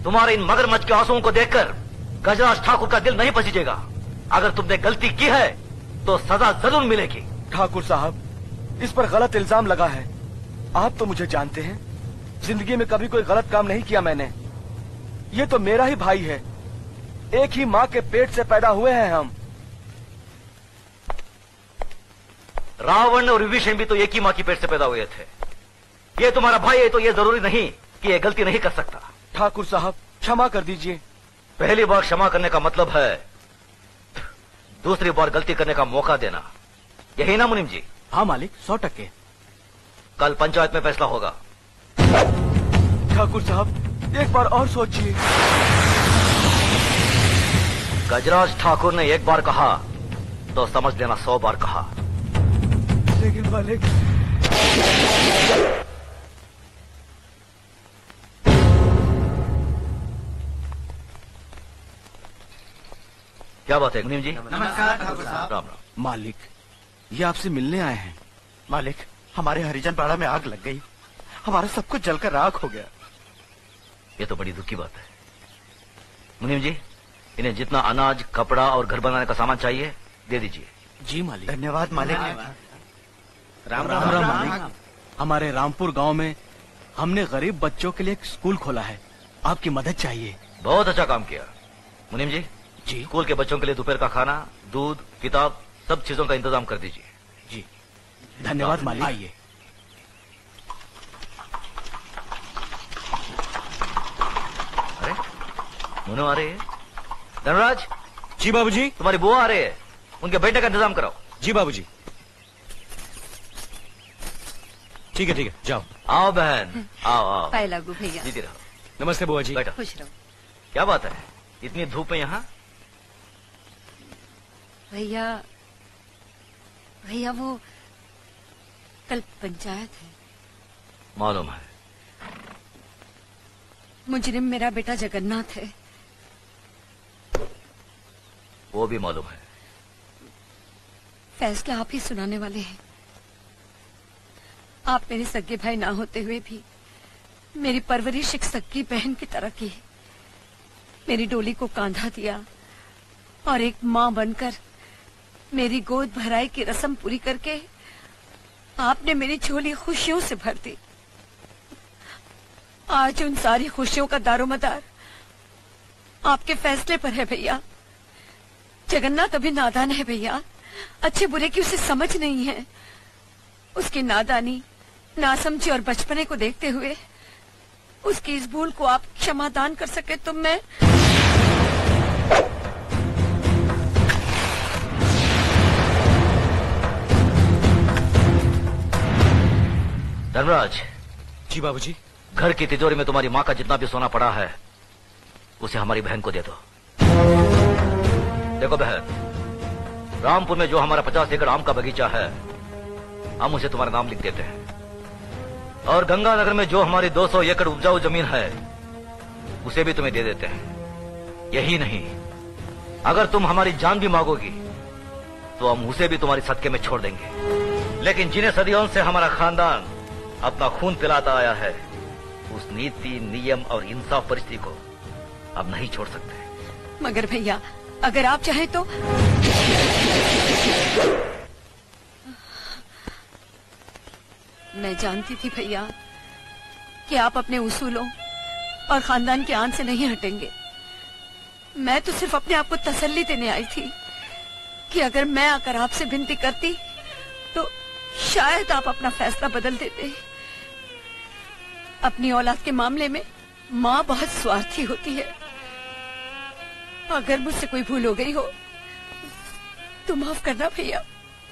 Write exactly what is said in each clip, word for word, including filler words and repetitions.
तुम्हारे इन मगरमच्छ के आंसुओं को देखकर गजराज ठाकुर का दिल नहीं पसीजेगा। अगर तुमने गलती की है तो सजा जरूर मिलेगी। ठाकुर साहब, इस पर गलत इल्जाम लगा है। आप तो मुझे जानते हैं, जिंदगी में कभी कोई गलत काम नहीं किया मैंने। ये तो मेरा ही भाई है, एक ही माँ के पेट से पैदा हुए हैं हम। रावण और विभीषण भी तो एक ही माँ की पेट से पैदा हुए थे। ये तुम्हारा भाई है तो ये जरूरी नहीं कि ये गलती नहीं कर सकता। ठाकुर साहब, क्षमा कर दीजिए। पहली बार क्षमा करने का मतलब है दूसरी बार गलती करने का मौका देना, यही ना मुनीम जी? हाँ मालिक, सौ टक्के। कल पंचायत में फैसला होगा। ठाकुर साहब, एक बार और सोचिए। गजराज ठाकुर ने एक बार कहा तो समझ लेना सौ बार कहा। लेकिन मालिक, क्या बात है मुनीम जी? नमस्कार ठाकुर साहब। राम राम। मालिक, ये आपसे मिलने आए हैं। मालिक, हमारे हरिजन पाड़ा में आग लग गई, हमारा सब कुछ जलकर राख हो गया। ये तो बड़ी दुख की बात है। मुनीम जी, इन्हें जितना अनाज, कपड़ा और घर बनाने का सामान चाहिए दे दीजिए। जी मालिक। धन्यवाद मालिक। राम राम, राम, राम मालिक। हमारे रामपुर गांव में हमने गरीब बच्चों के लिए एक स्कूल खोला है, आपकी मदद चाहिए। बहुत अच्छा काम किया। मुनीम जी, जी स्कूल के बच्चों के लिए दोपहर का खाना, दूध, किताब, सब चीजों का इंतजाम कर दीजिए। जी धन्यवाद मालिक। आइए। अरे मुनो आ रहे हैं। धनराज। जी बाबूजी। तुम्हारी बुआ आ रहे हैं, उनके बेटे का इंतजाम कराओ। जी बाबूजी। ठीक है ठीक है, जाओ। आओ बहन, आओ आओ। पाए लागू भैया। जीती रहो। नमस्ते बुआ जी। बैठो। खुश रहो। क्या बात है, इतनी धूप में यहाँ? भैया भैया वो कल पंचायत है। मालूम है। मुजरिम मेरा बेटा जगन्नाथ है। वो भी मालूम है। फैसला आप ही सुनाने वाले हैं। आप मेरे सगे भाई ना होते हुए भी मेरी परवरिश एक सगी बहन की तरह की है। मेरी डोली को कांधा दिया और एक माँ बनकर मेरी गोद भराई की रस्म पूरी करके आपने मेरी झोली खुशियों से भर दी। आज उन सारी खुशियों का दारोमदार आपके फैसले पर है भैया। जगन्नाथ अभी नादान है भैया, अच्छे बुरे की उसे समझ नहीं है। उसकी नादानी, नासमझी और बचपने को देखते हुए उसकी इस भूल को आप क्षमादान कर सके तो मैं। धर्मराज। जी बाबूजी। घर की तिजोरी में तुम्हारी माँ का जितना भी सोना पड़ा है उसे हमारी बहन को दे दो। देखो बहन, रामपुर में जो हमारा पचास एकड़ आम का बगीचा है हम उसे तुम्हारा नाम लिख देते हैं, और गंगानगर में जो हमारी दो सौ एकड़ उपजाऊ जमीन है उसे भी तुम्हें दे देते हैं। यही नहीं, अगर तुम हमारी जान भी मांगोगी तो हम उसे भी तुम्हारी सदके में छोड़ देंगे। लेकिन जिन्हें सदियों से हमारा खानदान अपना खून पिलाता आया है उस नीति, नियम और इंसाफ परिस्थिति को अब नहीं छोड़ सकते। मगर भैया अगर आप चाहें तो। मैं जानती थी भैया कि आप अपने उसूलों और खानदान के आन से नहीं हटेंगे। मैं तो सिर्फ अपने आप को तसल्ली देने आई थी कि अगर मैं आकर आपसे विनती करती तो शायद आप अपना फैसला बदल देते। अपनी औलाद के मामले में माँ बहुत स्वार्थी होती है। अगर मुझसे कोई भूल हो गई हो तो माफ करना भैया।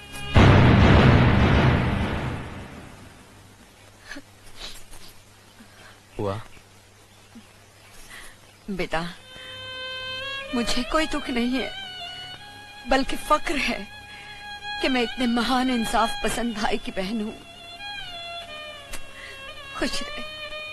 हुआ बेटा, मुझे कोई दुख नहीं है बल्कि फक्र है कि मैं इतने महान इंसाफ पसंद भाई की बहन हूँ। खुश रहे।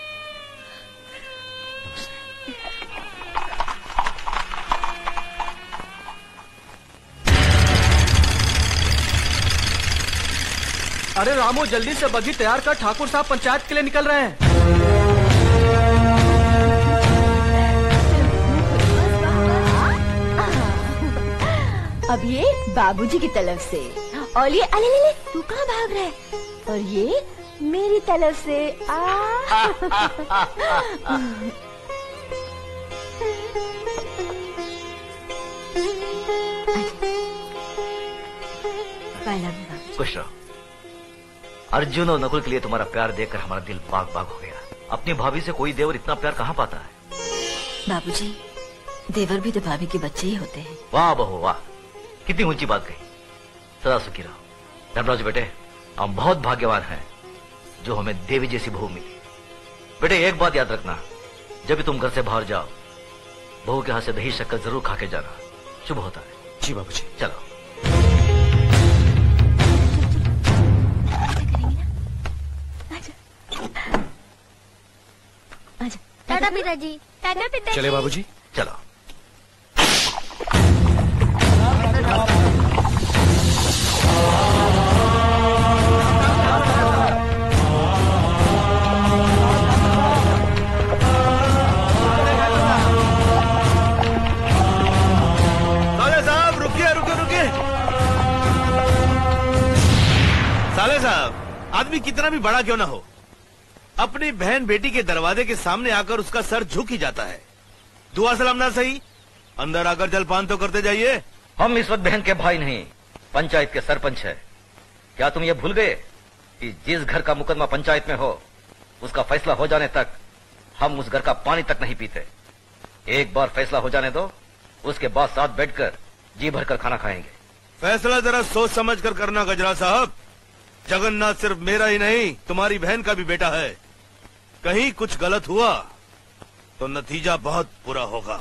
अरे रामू, जल्दी से बग्घी तैयार कर, ठाकुर साहब पंचायत के लिए निकल रहे हैं। बाबूजी की तरफ से, और ये अले ले ले तू कहाँ भाग रहा है, और ये मेरी तरफ से। आ खुश रहो। अर्जुन और नकुल के लिए तुम्हारा प्यार देखकर हमारा दिल बाग बाग हो गया। अपनी भाभी से कोई देवर इतना प्यार कहाँ पाता है। बाबूजी, देवर भी तो भाभी के बच्चे ही होते हैं। वाह बहू वाह, कितनी ऊंची बात कही। सदा सुखी रहो। धर्मराज बेटे, हम बहुत भाग्यवान हैं जो हमें देवी जैसी बहू मिली। बेटे एक बात याद रखना, जब भी तुम घर से बाहर जाओ, बहू के हाथ से दही शक्कर जरूर खा के जाना, शुभ होता है। जी बाबूजी। चलो। टाटा पिताजी, टाटा पिताजी। चले बाबूजी। चलो। साले साहब रुकिए रुकिए रुकिए। साले साहब, आदमी कितना भी बड़ा क्यों ना हो, अपनी बहन बेटी के दरवाजे के सामने आकर उसका सर झुक ही जाता है। दुआ सलाम ना सही, अंदर आकर जलपान तो करते जाइए। हम इस वक्त बहन के भाई नहीं, पंचायत के सरपंच है। क्या तुम ये भूल गए कि जिस घर का मुकदमा पंचायत में हो, उसका फैसला हो जाने तक हम उस घर का पानी तक नहीं पीते। एक बार फैसला हो जाने दो, उसके बाद साथ बैठकर जी भरकर खाना खाएंगे। फैसला जरा सोच समझ कर करना गजरा साहब। जगन्नाथ सिर्फ मेरा ही नहीं, तुम्हारी बहन का भी बेटा है। कहीं कुछ गलत हुआ तो नतीजा बहुत बुरा होगा।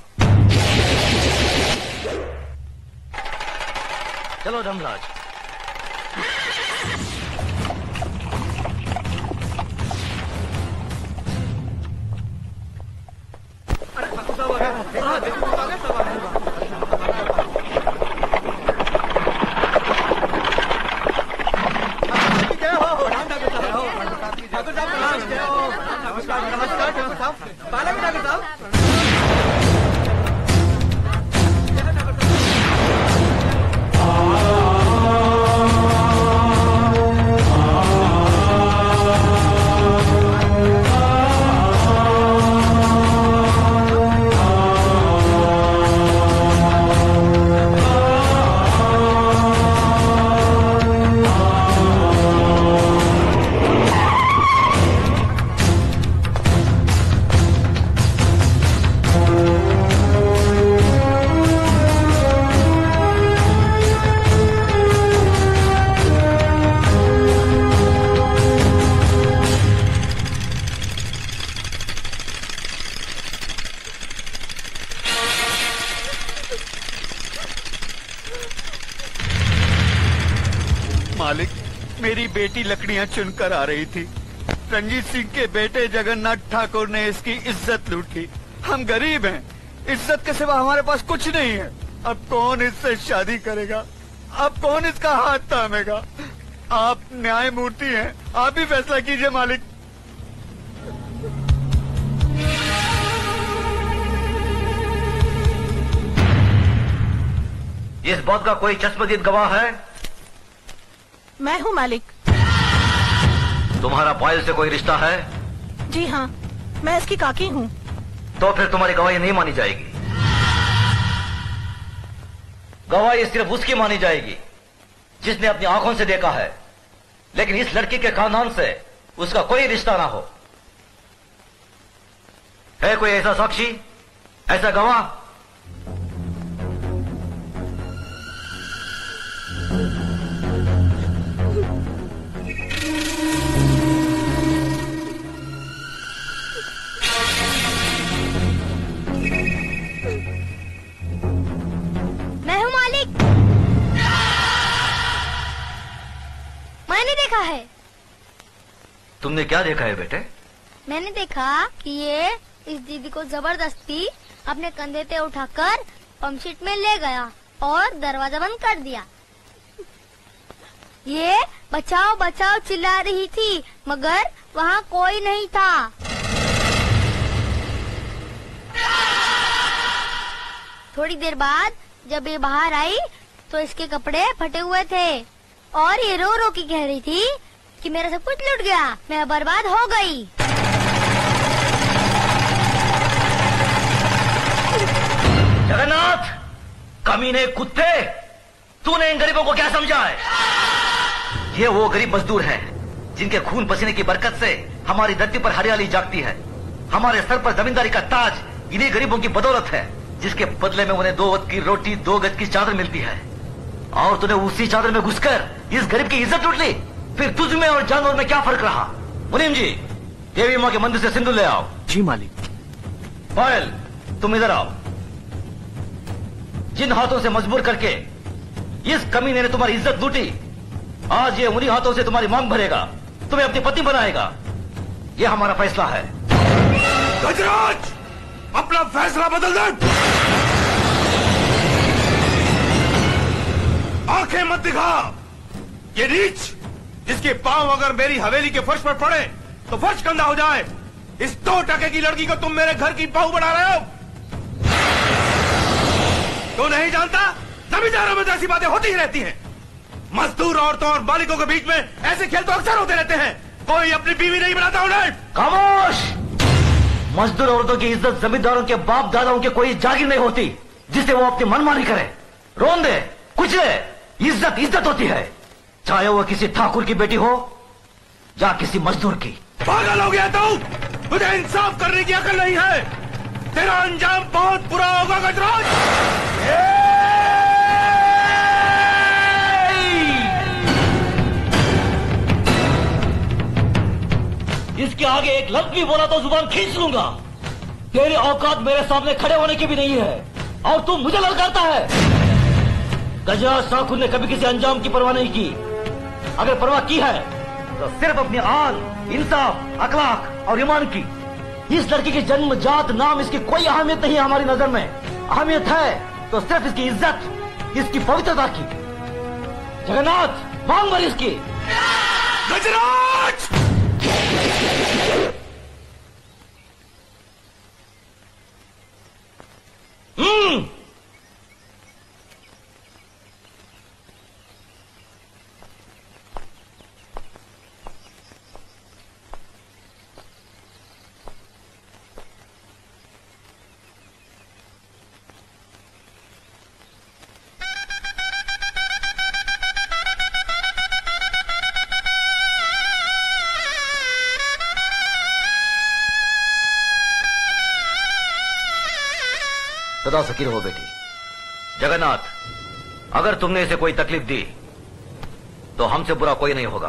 चलो धर्मराज। मालिक, मेरी बेटी लकड़ियां चुनकर आ रही थी। रंजीत सिंह के बेटे जगन्नाथ ठाकुर ने इसकी इज्जत लूटी। हम गरीब हैं, इज्जत के सिवा हमारे पास कुछ नहीं है। अब कौन इससे शादी करेगा? अब कौन इसका हाथ थामेगा? आप न्यायमूर्ति हैं, आप ही फैसला कीजिए मालिक। इस बात का कोई चश्मदीद गवाह है? मैं हूँ मालिक। तुम्हारा पायल से कोई रिश्ता है? जी हाँ, मैं इसकी काकी हूँ। तो फिर तुम्हारी गवाही नहीं मानी जाएगी। गवाही सिर्फ उसकी मानी जाएगी जिसने अपनी आंखों से देखा है, लेकिन इस लड़की के खानदान से उसका कोई रिश्ता ना हो। है कोई ऐसा साक्षी, ऐसा गवाह? मैं हूँ मालिक। मैंने देखा है। तुमने क्या देखा है बेटे? मैंने देखा कि ये इस दीदी को जबरदस्ती अपने कंधे पे उठाकर पंपशीट में ले गया और दरवाजा बंद कर दिया। ये बचाओ बचाओ चिल्ला रही थी, मगर वहाँ कोई नहीं था। थोड़ी देर बाद जब ये बाहर आई तो इसके कपड़े फटे हुए थे और ये रो रो के कह रही थी कि मेरा सब कुछ लुट गया, मैं बर्बाद हो गई। जगन्नाथ, कमीने कुत्ते, तूने इन गरीबों को क्या समझा है? ये वो गरीब मजदूर हैं जिनके खून पसीने की बरकत से हमारी धरती पर हरियाली जागती है। हमारे सर पर जमींदारी का ताज इन्हीं गरीबों की बदौलत है, जिसके बदले में उन्हें दो वक्त की रोटी, दो गज की चादर मिलती है। और तूने उसी चादर में घुसकर इस गरीब की इज्जत लूट ली। फिर तुझ में और जानवर में क्या फर्क रहा? मुनीम जी, देवी माँ के मंदिर से सिंदूर ले आओ। जी मालिक। पायल, तुम इधर आओ। जिन हाथों से मजबूर करके इस कमीने ने तुम्हारी इज्जत लूटी, आज ये उन्हीं हाथों से तुम्हारी मांग भरेगा, तुम्हें अपनी पत्नी बनाएगा। ये हमारा फैसला है। गजराज, अपना फैसला बदल दे। आंखें मत दिखा। ये नीच, जिसके पांव अगर मेरी हवेली के फर्श पर पड़े तो फर्श गंदा हो जाए, इस दो टके की लड़की को तुम मेरे घर की बहू बना रहे हो। तो नहीं जानता, जमींदारों में तो ऐसी बातें होती ही रहती हैं। मजदूर औरतों और मालिकों के बीच में ऐसे खेल तो अक्सर होते रहते हैं। कोई अपनी बीवी नहीं बनाता उन्हें। खामोश! मजदूर औरतों की इज्जत जमींदारों के बाप दादाओं के कोई जागीर नहीं होती जिसे वो अपनी मनमानी करे, रोन दे, कुचले। इज्जत इज्जत होती है, चाहे वो किसी ठाकुर की बेटी हो या किसी मजदूर की। पागल हो गया तू? तुझे इंसाफ करने की अकल नहीं है। तेरा अंजाम बहुत बुरा होगा गजराज। इसके आगे एक लफ्ज भी बोला तो जुबान खींच लूंगा। तेरी औकात मेरे सामने खड़े होने की भी नहीं है और तू मुझे ललकारता है। गजराज ठाकुर ने कभी किसी अंजाम की परवाह नहीं की। अगर परवाह की है तो सिर्फ अपनी आन, इंसाफ, अखलाक और ईमान की। इस लड़की की जन्म, जात, नाम, इसकी कोई अहमियत नहीं है हमारी नजर में। अहमियत है तो सिर्फ इसकी इज्जत, इसकी पवित्रता की। जगन्नाथ, मांग भर इसकी। गजराज! हम्म सदा सकीर हो बेटी। जगन्नाथ, अगर तुमने इसे कोई तकलीफ दी तो हमसे बुरा कोई नहीं होगा।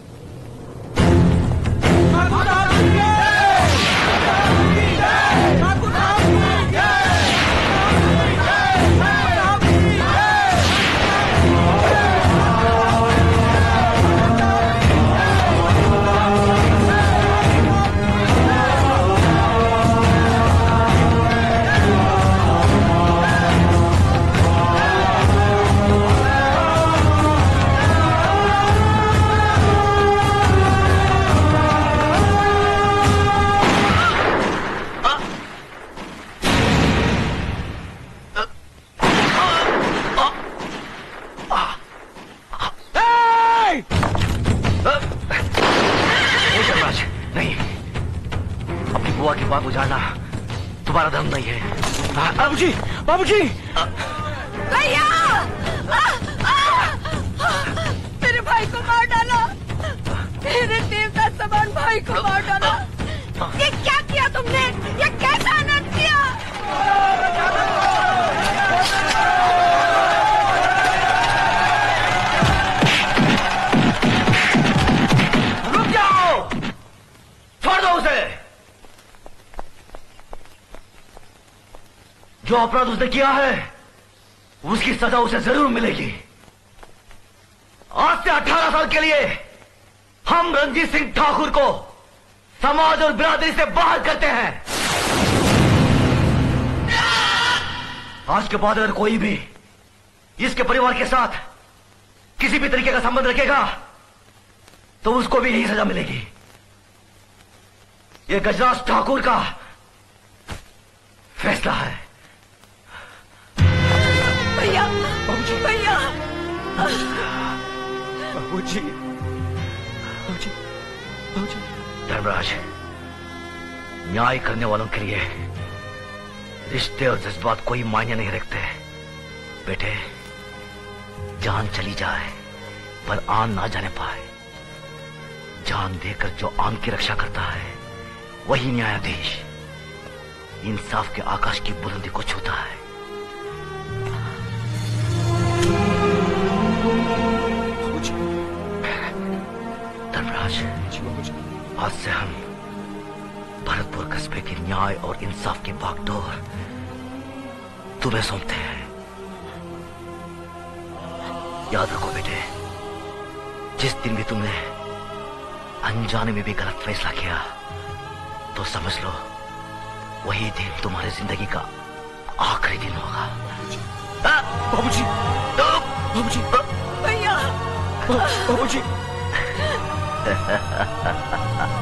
तुम्हारा धर्म नहीं है। बाबूजी, बाबूजी! भैया! मेरे भाई को मार डाला, मेरे देवता समान भाई को मार डाला। ये क्या किया तुमने? ये कैसा अनर्थ किया? रुक जाओ, छोड़ दो उसे। जो अपराध उसने किया है उसकी सजा उसे जरूर मिलेगी। आज से अठारह साल के लिए हम रणजीत सिंह ठाकुर को समाज और बिरादरी से बाहर करते हैं। आज के बाद अगर कोई भी इसके परिवार के साथ किसी भी तरीके का संबंध रखेगा तो उसको भी यही सजा मिलेगी। यह गजराज ठाकुर का फैसला है। भैया, भैया बाबूजी, बाबूजी, बाबूजी। धर्मराज, न्याय करने वालों के लिए रिश्ते और जज्बात कोई मायने नहीं रखते। बेटे, जान चली जाए पर आन ना जाने पाए। जान देकर जो आन की रक्षा करता है वही न्यायाधीश इंसाफ के आकाश की बुलंदी को छूता है। धर्मराज, आज से हम भरतपुर कस्बे के न्याय और इंसाफ की बागडोर तुम्हें सौंपते हैं। याद रखो बेटे, जिस दिन भी तुमने अनजाने में भी गलत फैसला किया तो समझ लो वही दिन तुम्हारी जिंदगी का आखिरी दिन होगा। बाबूजी, बाबूजी, भैया, बाबूजी।